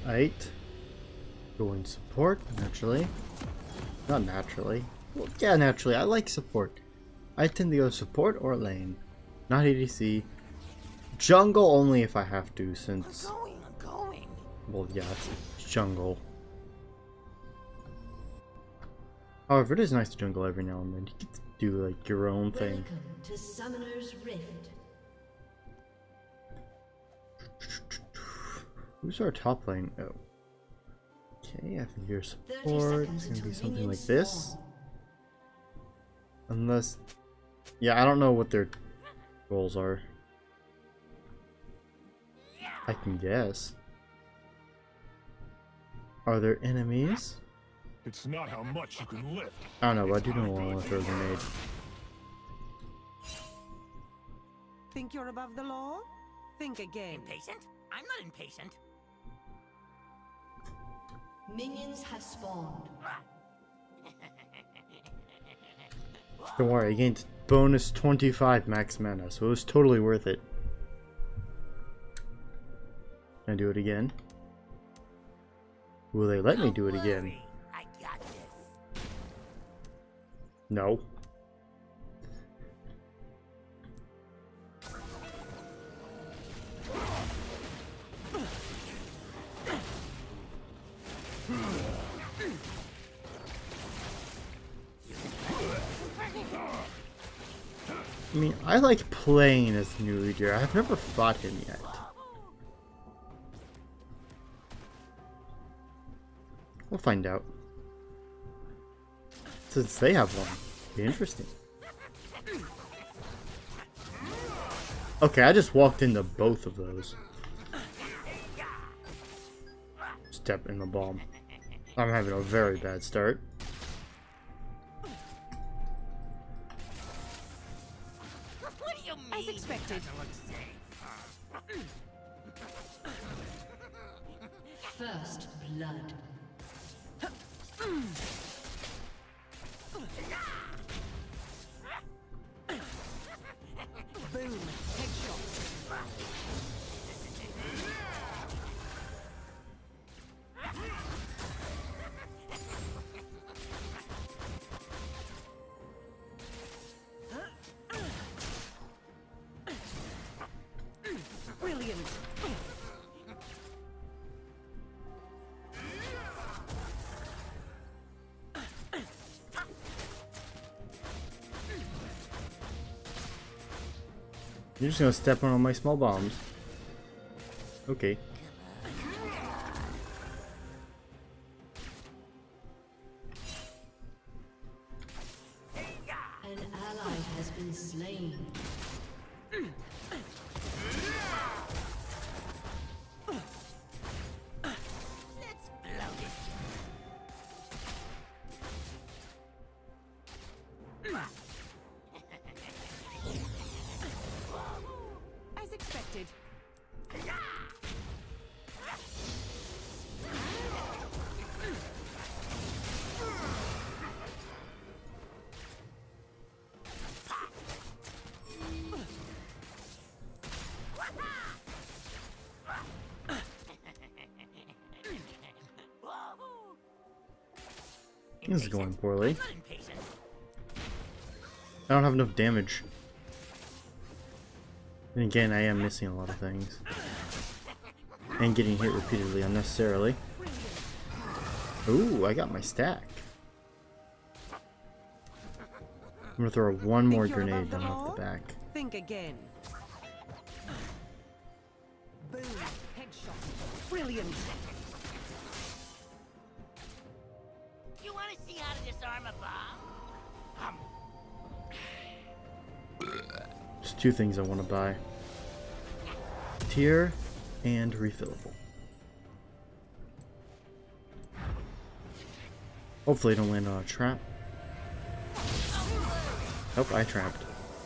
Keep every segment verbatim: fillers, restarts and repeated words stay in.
Eight. Going support, naturally. Not naturally. Well, yeah, naturally. I like support. I tend to go support or lane. Not A D C. Jungle only if I have to, since... I'm going, I'm going. Well, yeah, it's jungle. However, it is nice to jungle every now and then. You get to do, like, your own thing. Welcome to Summoner's Rift. Who's our top lane? Oh. Okay, I think your support is gonna be something like spawn. this. Unless... Yeah, I don't know what their goals are. I can guess. Are there enemies? It's not how much you can lift. I don't know, but I do know I want to throw a grenade. Think you're above the law? Think again. Impatient? I'm not impatient. Minions have spawned. Don't worry, I gained bonus twenty-five max mana, so it was totally worth it. Can I do it again? Will they let me do it again? I got this. No. I mean, I like playing as the new leader. I've never fought him yet. We'll find out. Since they have one. Be interesting. Okay, I just walked into both of those. Step in the bomb. I'm having a very bad start. What do you mean? As expected. First blood. Boom. Headshot. Brilliant. You're just gonna step on all my small bombs. Okay. An ally has been slain. Let's blow this. As expected. This is going poorly. I'm not impatient. I don't have enough damage. And again, I am missing a lot of things. And getting hit repeatedly unnecessarily. Ooh, I got my stack. I'm gonna throw one more Think you're grenade above the down off law? the back. Think again. Boom. Headshot. Brilliant. You want to see how to disarm a bomb? Um, Just two things I want to buy. Tier and refillable. Hopefully I don't land on a trap. Nope, I trapped.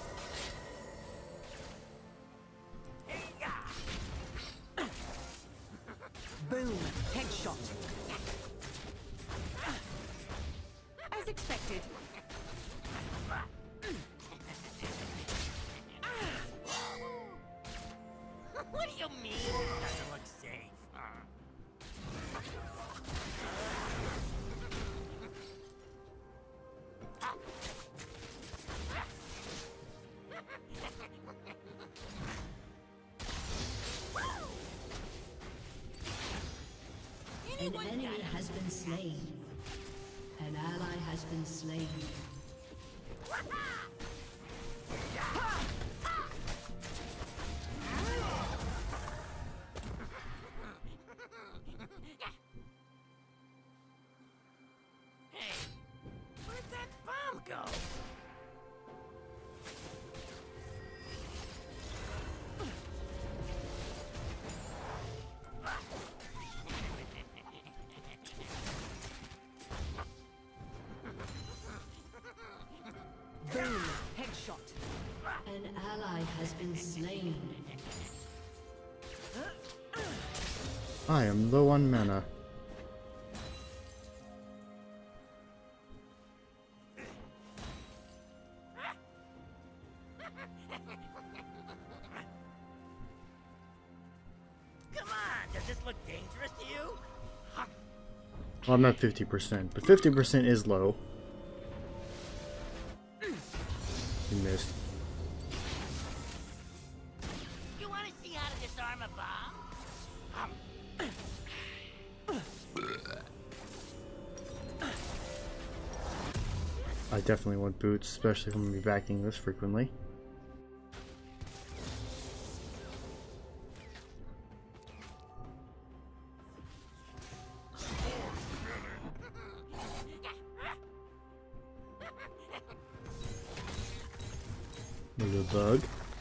Boom. Headshot. As expected. what do you mean? Doesn't look safe. Huh? An enemy has been slain. An ally has been slain. Hey, where'd that bomb go? Boom! Headshot. An ally has been slain. I am low on mana. Come on, does this look dangerous to you? Well, I'm at fifty percent, but fifty percent is low. You missed. You want to see how to disarm a bomb? I definitely want boots, especially if I'm going to be backing this frequently. Little bug.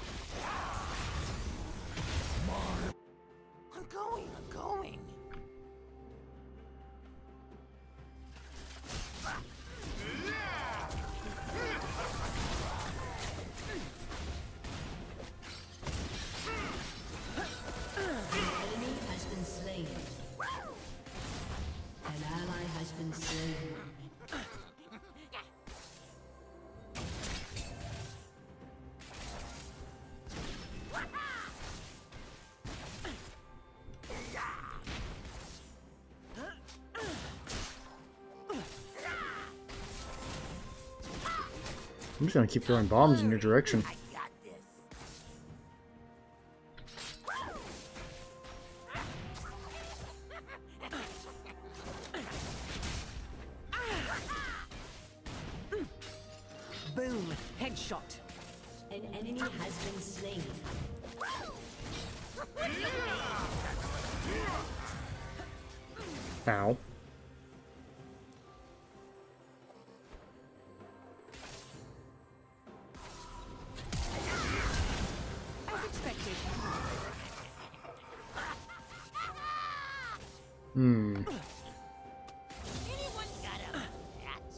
I'm going, I'm going. Enemy has been slain. An ally has been slain. I'm just gonna keep throwing bombs in your direction. I got this. Boom! Headshot. An enemy has been slain. Ow. As expected. Hmm. Anyone got a match?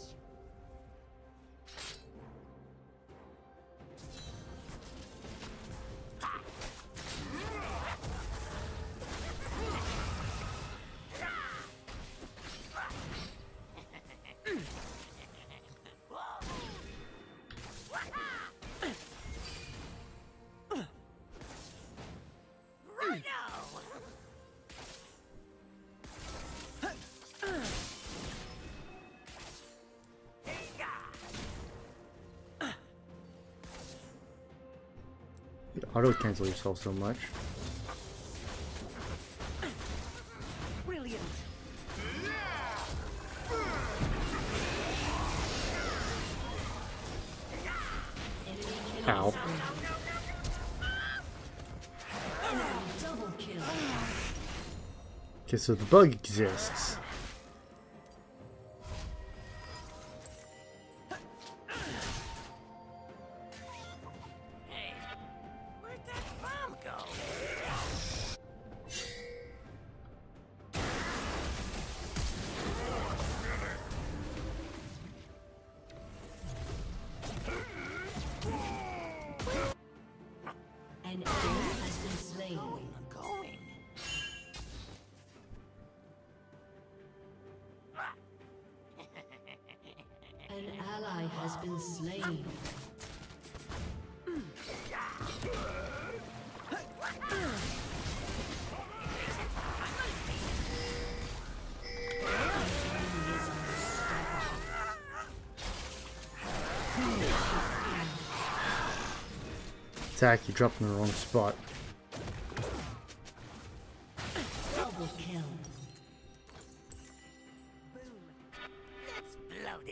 Auto cancel yourself so much. Brilliant. Ow. Double kill. Okay, so the bug exists. Hey, where'd that bomb go? An enemy has been slain. I'm going. An ally has been slain. Attack, you dropped in the wrong spot. Double kill.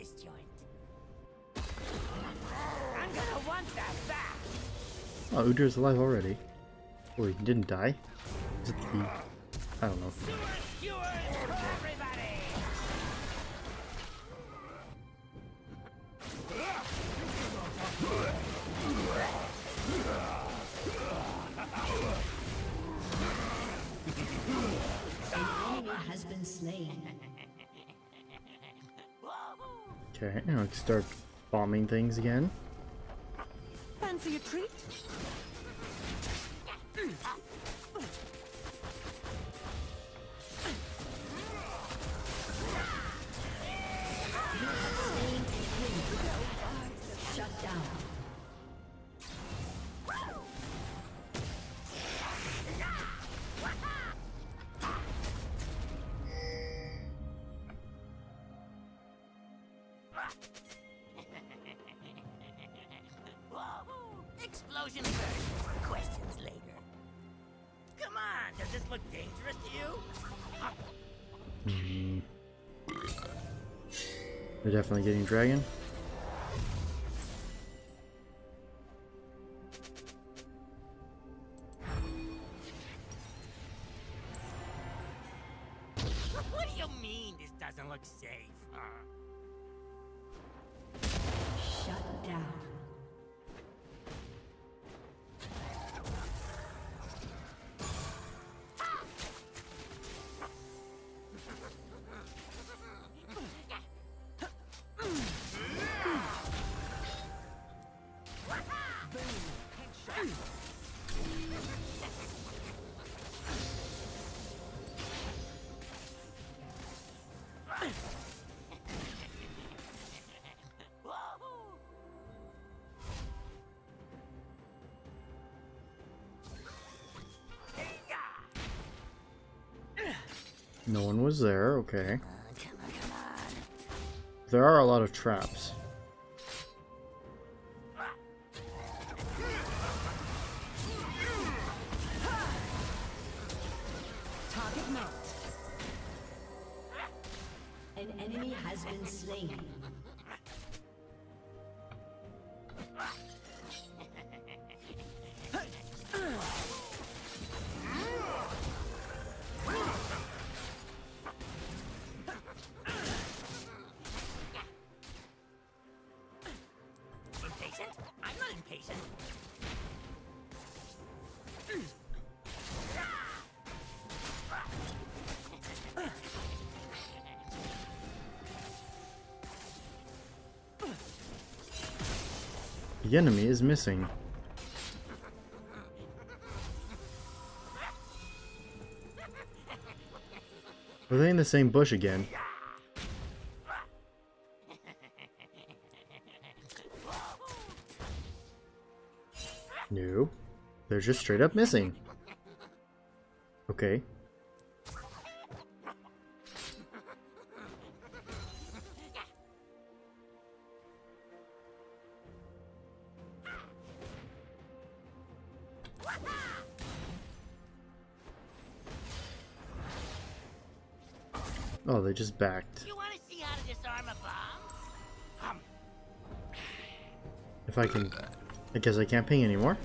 this joint. I'm gonna want that back. Oh, Udra's alive already. Oh, he didn't die? Is it the... I don't know. Sewer skewers for everybody. An enemy has been slain. Okay, now let's start bombing things again. Fancy a treat? Shut down. Explosion first, questions later. Come on, does this look dangerous to you? They're definitely getting dragon. What do you mean this doesn't look safe, huh? Shut down. No one was there, okay. There are a lot of traps. Target marked. An enemy has been slain. Impatient? I'm not impatient. The enemy is missing. Are they in the same bush again? No. They're just straight up missing. Okay. Oh, they just backed. You want to see how to disarm a bomb? Hum. If I can... I guess I can't ping anymore.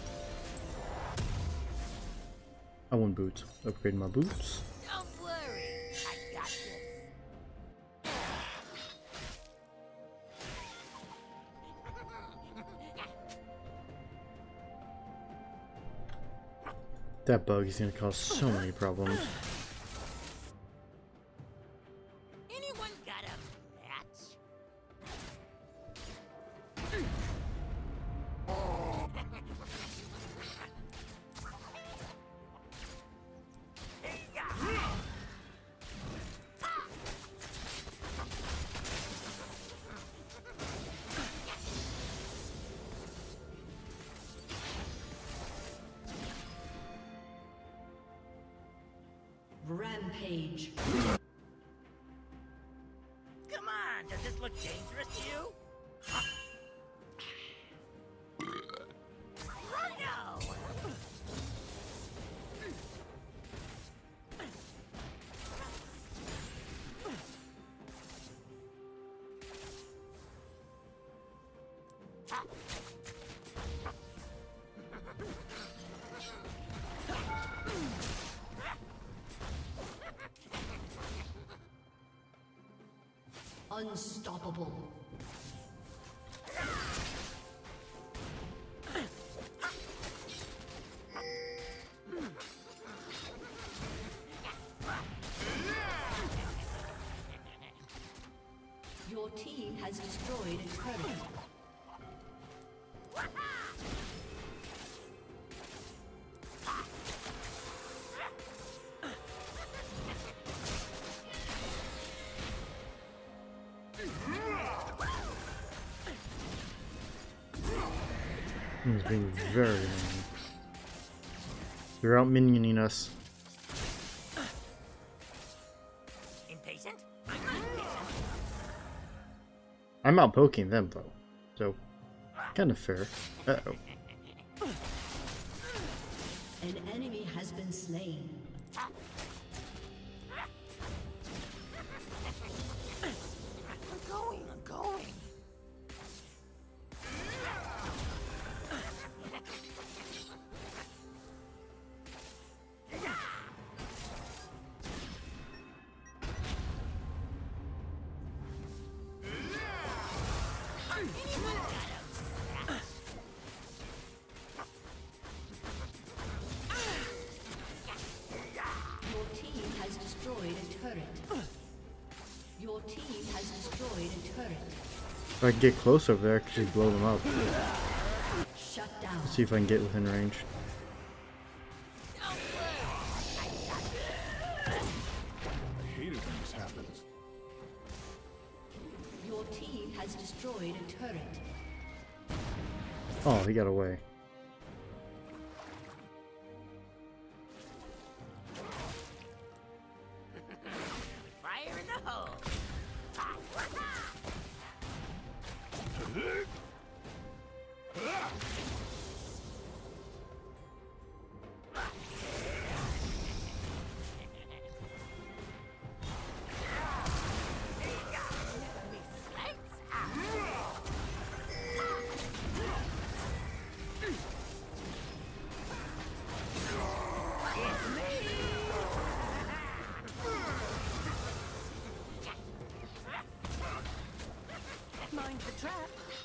I want boots. Upgrade my boots. Don't worry, I got this. That bug is gonna cause so many problems. Anyone got a match? Rampage. Come on, does this look dangerous to you? Rhino! Unstoppable. Your team has destroyed a turret. He's being very annoying. You're out minioning us. Impatient? I'm not impatient. I'm out poking them though, so kind of fair. Uh oh. An enemy has been slain. I'm going, I'm going. Your team has destroyed a turret. Your team has destroyed a turret. If I can get close over there, I can just blow them up. Shut down. See if I can get within range. I hate it when this happens. Your team has destroyed a turret. Oh, he got away. Fire in the hole. Mind the trap.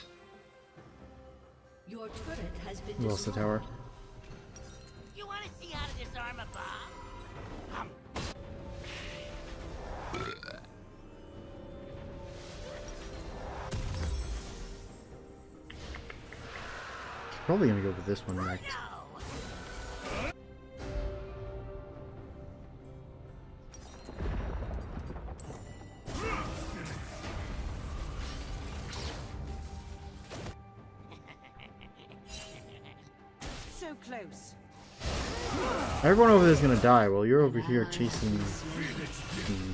Your turret has been We lost the destroyed. tower. You want to see how to disarm a bomb? Um, Probably gonna go with this one next. So close. Everyone over there is gonna die while you're over here chasing. Hmm.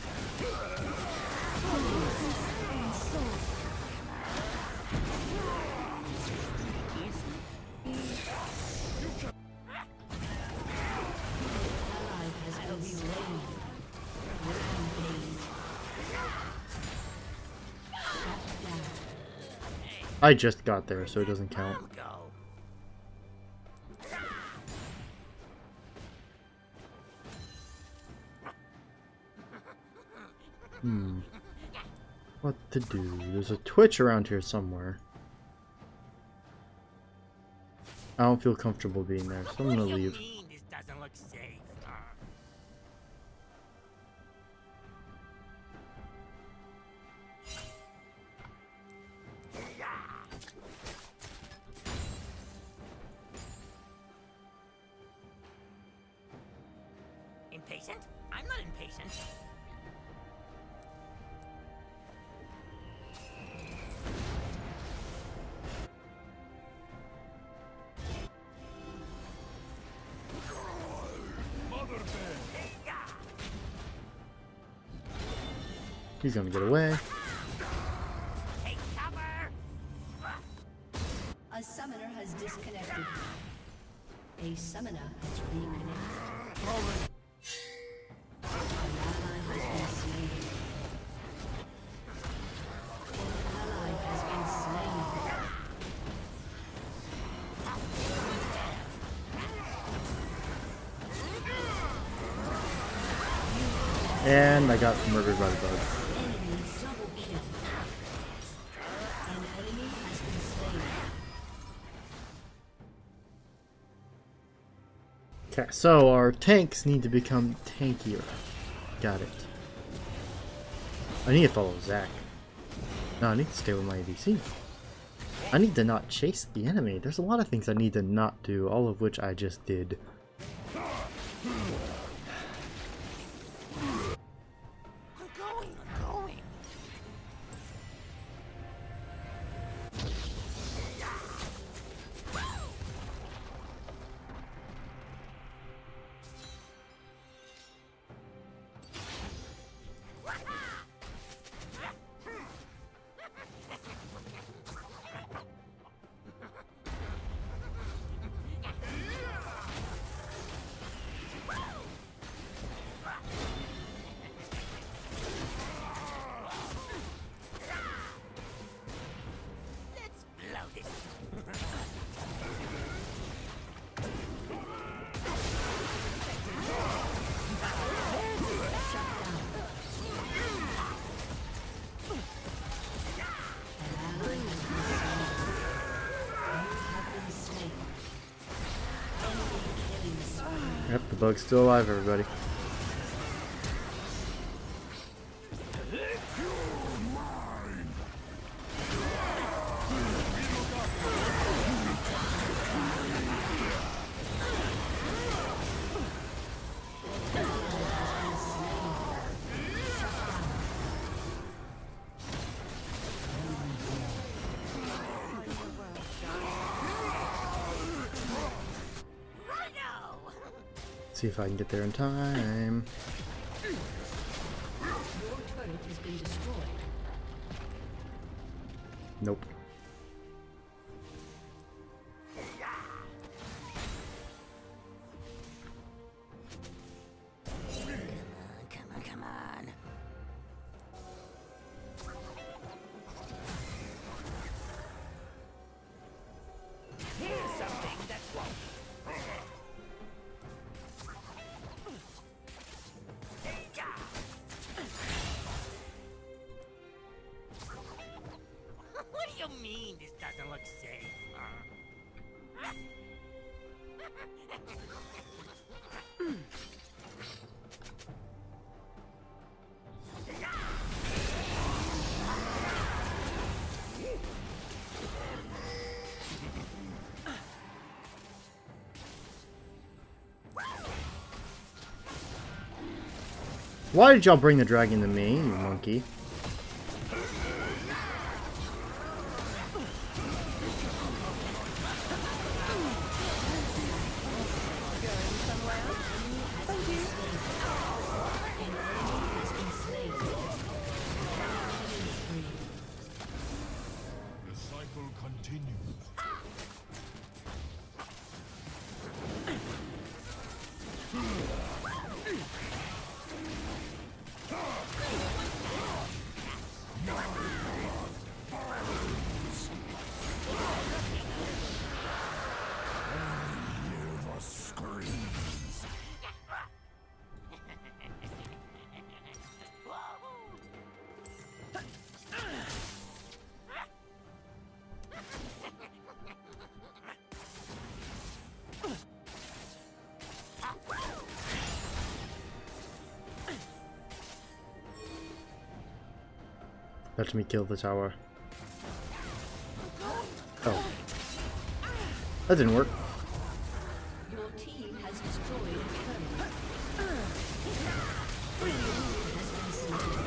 Ally has been slain. Rampage. Shut down. I just got there, so it doesn't count. I'll go. Hmm. What to do? There's a Twitch around here somewhere. I don't feel comfortable being there, so I'm What gonna do you leave. mean this doesn't look safe? Uh, Impatient? I'm not impatient. Mother bear. He's gonna get away. Take cover! A summoner has disconnected. A summoner has reconnected. An ally has been slain. An ally has been slain. And I got murdered by the bug. Enemy double kill. Okay, so our tanks need to become tankier. Got it. I need to follow Zach. No, I need to stay with my A D C. I need to not chase the enemy. There's a lot of things I need to not do, all of which I just did. I'm going, I'm going. Let's blow this. Yep, the bug's still alive, everybody. See if I can get there in time. Your turret has been destroyed. Nope. Come on, come on. Here's something that won't. What do you mean this doesn't look safe? Huh? Why did y'all bring the dragon to me, you monkey? The cycle continues. Let me kill the tower. Oh. That didn't work. Your team has destroyed a turret. Your team has been slain.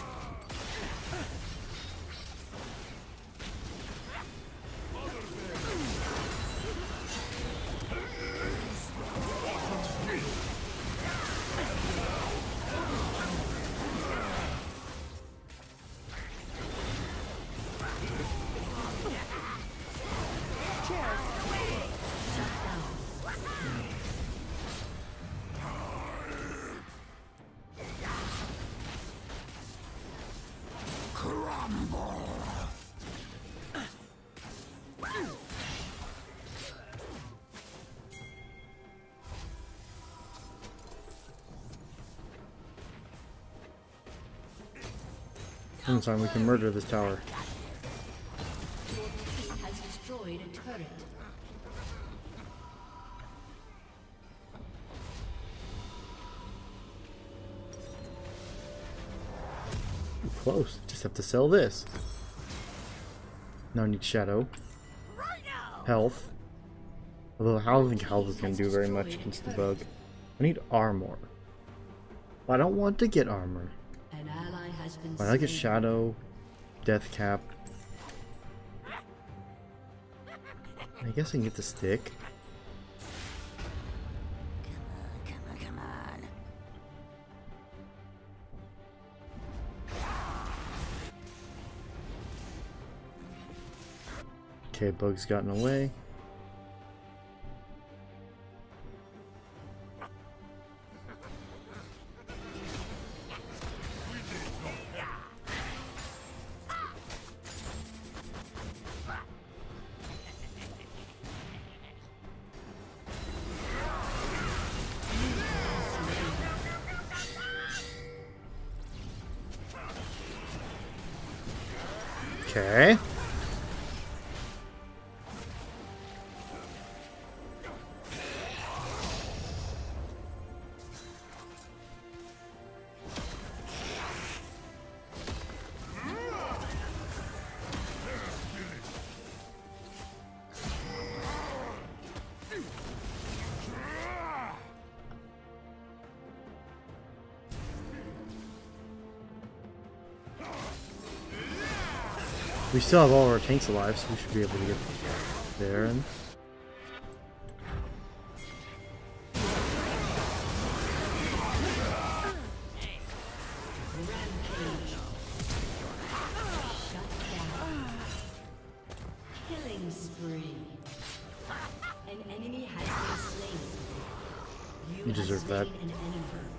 Next time we can murder this tower. Your team has destroyed a turret. close. Just have to sell this. Now I need shadow. Health. Although I don't think health is going to do very much against the bug. I need armor. But I don't want to get armor. An ally has been But I get slain. shadow, death cap. I guess I can get the stick. Come on, come on. Okay, bug's gotten away. Okay. We still have all of our tanks alive, so we should be able to get there. And Rampage. Shut down. Killing spree. An enemy has been slain. You, You have deserve that. slain an enemy.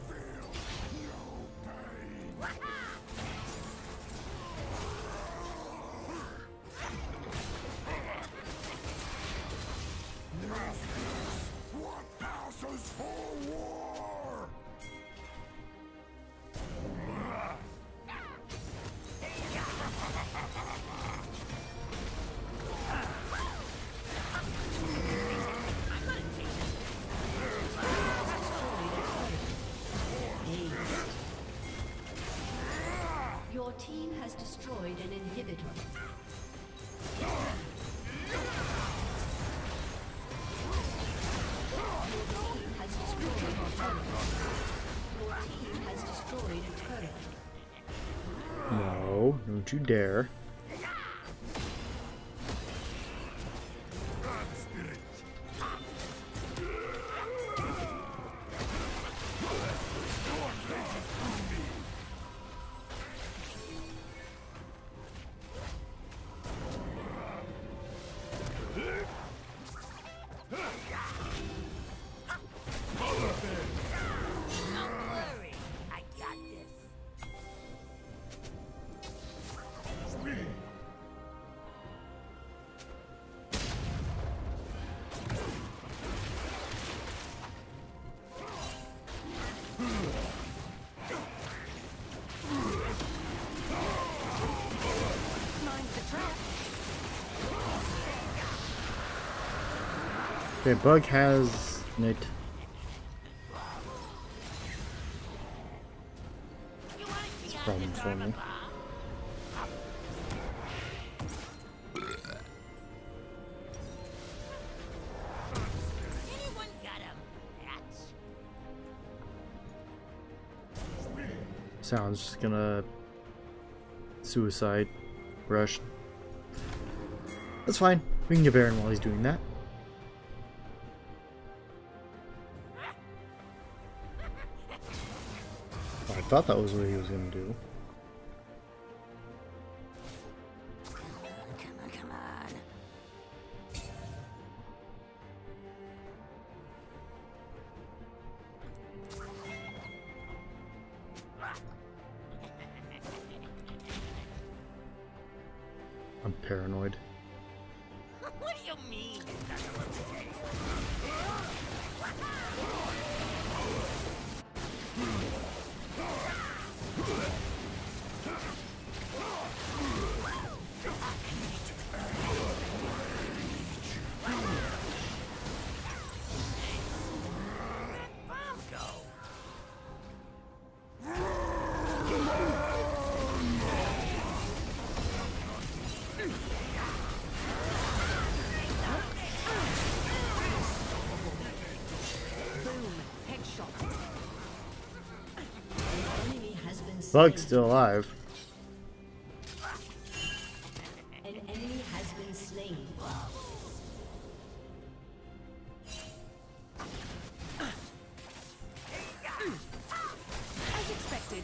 Your team has destroyed an inhibitor. Your team has destroyed a turret. Your team has destroyed a turret. no, don't you dare. Don't worry, I got this. Mind the trap. Okay, bug has it. You want to see Problem for me. Anyone got a match? Sounds just gonna suicide rush. That's fine. We can get Baron while he's doing that. I thought that was what he was gonna do. Come on, come on. I'm paranoid. What do you mean? Bomb go. Bug's still alive. An enemy has been slain. As expected.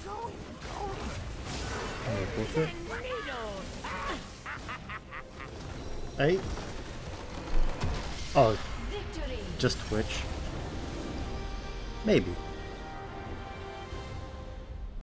Hey. Oh, Victory! just Twitch. Maybe.